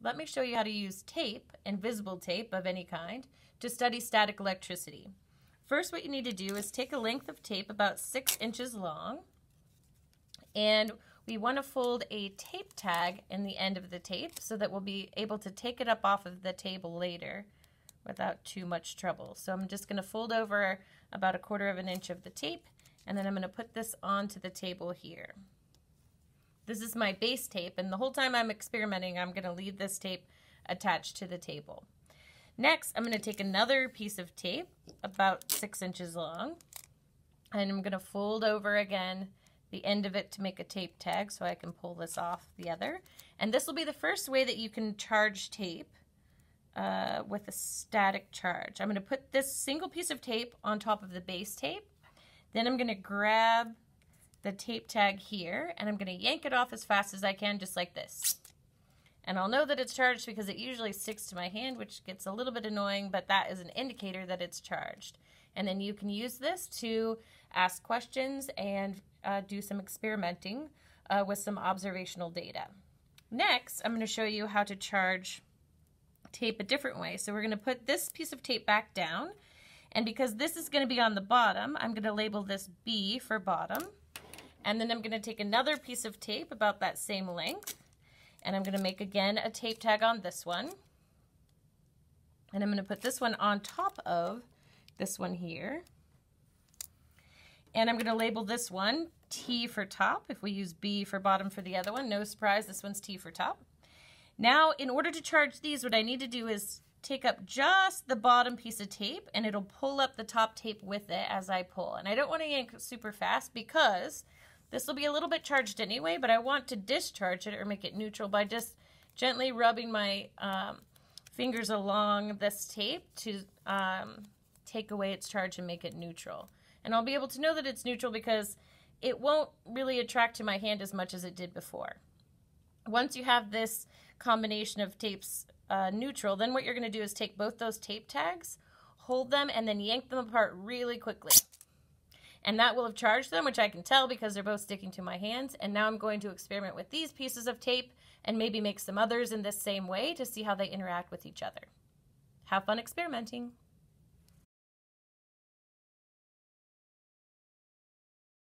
let me show you how to use tape, invisible tape of any kind, to study static electricity. First, what you need to do is take a length of tape about 6 inches long, and we want to fold a tape tag in the end of the tape so that we'll be able to take it up off of the table later without too much trouble. So I'm just going to fold over about 1/4 inch of the tape, and then I'm going to put this onto the table here. This is my base tape, and the whole time I'm experimenting, I'm going to leave this tape attached to the table. Next, I'm going to take another piece of tape about 6 inches long, and I'm going to fold over again the end of it to make a tape tag so I can pull this off the other. And this will be the first way that you can charge tape with a static charge. I'm going to put this single piece of tape on top of the base tape. Then I'm going to grab the tape tag here, and I'm going to yank it off as fast as I can, just like this. And I'll know that it's charged because it usually sticks to my hand, which gets a little bit annoying, but that is an indicator that it's charged. And then you can use this to ask questions and do some experimenting with some observational data. Next, I'm going to show you how to charge tape a different way. So we're going to put this piece of tape back down, and because this is going to be on the bottom, I'm going to label this B for bottom. And then I'm going to take another piece of tape about that same length, and I'm going to make again a tape tag on this one. And I'm going to put this one on top of this one here. And I'm going to label this one T for top, if we use B for bottom for the other one. No surprise, this one's T for top. Now, in order to charge these, what I need to do is take up just the bottom piece of tape, and it'll pull up the top tape with it as I pull. And I don't want to yank super fast because this will be a little bit charged anyway, but I want to discharge it or make it neutral by just gently rubbing my fingers along this tape to take away its charge and make it neutral. And I'll be able to know that it's neutral because it won't really attract to my hand as much as it did before. Once you have this combination of tapes neutral, then what you're going to do is take both those tape tags, hold them, and then yank them apart really quickly. And that will have charged them, which I can tell because they're both sticking to my hands. And now I'm going to experiment with these pieces of tape and maybe make some others in this same way to see how they interact with each other. Have fun experimenting.